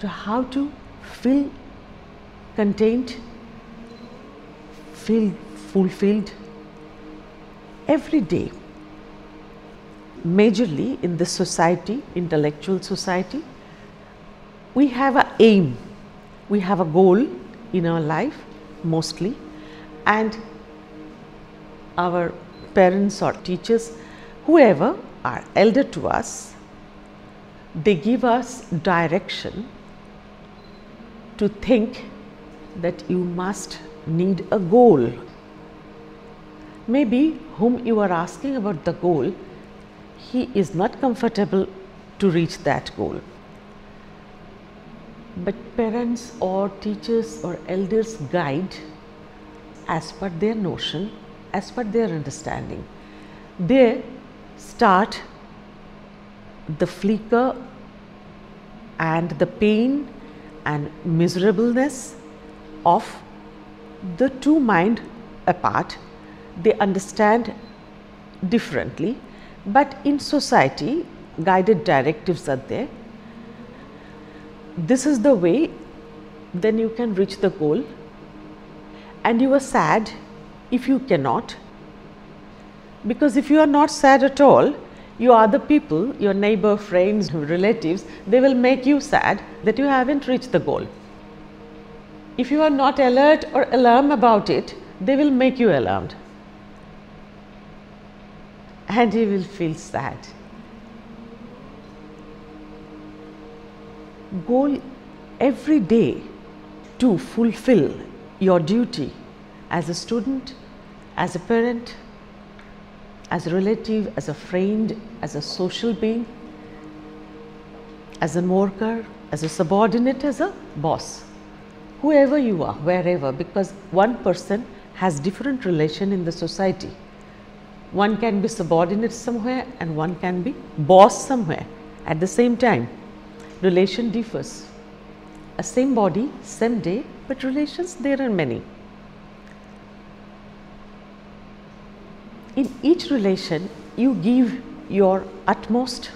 to how to feel contained, feel fulfilled every day. Majorly in this society, intellectual society, we have an aim, we have a goal in our life mostly, and our parents or teachers, whoever are elder to us, they give us direction to think that you must need a goal. Maybe whom you are asking about the goal, he is not comfortable to reach that goal. But parents or teachers or elders guide as per their notion, as per their understanding. They start the flicker and the pain and miserableness of the two minds apart. They understand differently, but in society guided directives are there. This is the way, then you can reach the goal, and you are sad if you cannot, because if you are not sad at all, your other people, your neighbor, friends, relatives, they will make you sad that you haven't reached the goal. If you are not alert or alarmed about it, they will make you alarmed, and you will feel sad. Goal every day to fulfill your duty as a student, as a parent, as a relative, as a friend, as a social being, as a worker, as a subordinate, as a boss, whoever you are, wherever, because one person has different relation in the society. One can be subordinate somewhere and one can be boss somewhere at the same time. Relation differs. A same body, same day, but relations there are many. In each relation, you give your utmost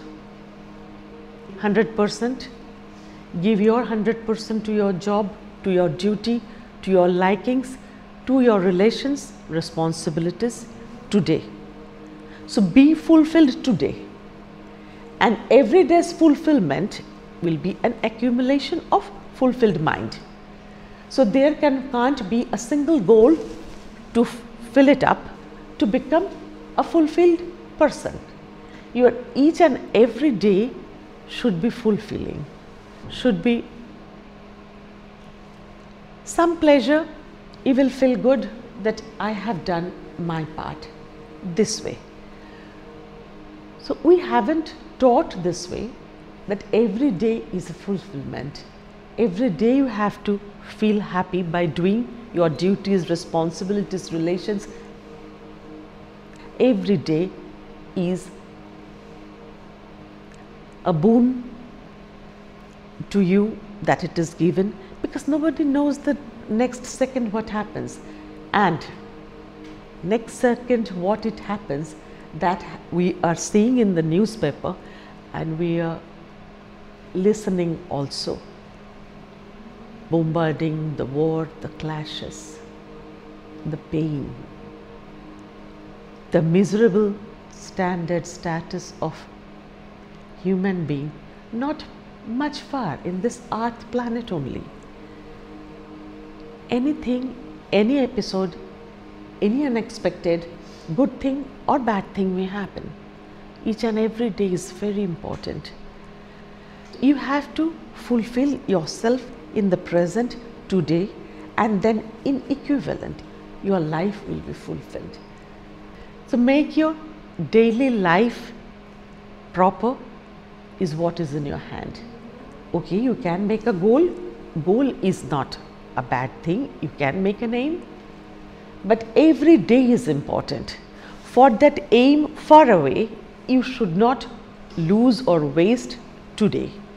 100%, give your 100% to your job, to your duty, to your likings, to your relations, responsibilities today. So be fulfilled today, and every day's fulfillment will be an accumulation of fulfilled mind. So there can't be a single goal to fill it up to become a fulfilled person. Your each and every day should be fulfilling, should be some pleasure. You will feel good that I have done my part this way. So we haven't taught this way, that every day is a fulfillment. Every day you have to feel happy by doing your duties, responsibilities, relations. Every day is a boon to you that it is given, because nobody knows the next second what happens, and next second what it happens, that we are seeing in the newspaper and we are listening also. Bombarding, the war, the clashes, the pain, the miserable standard status of human being, not much far in this earth planet only. Anything, any episode, any unexpected good thing or bad thing may happen. Each and every day is very important. You have to fulfill yourself in the present today, and then in equivalent your life will be fulfilled. So make your daily life proper is what is in your hand. Okay, you can make a goal. Goal is not a bad thing. You can make an aim, but every day is important. For that aim far away, you should not lose or waste today.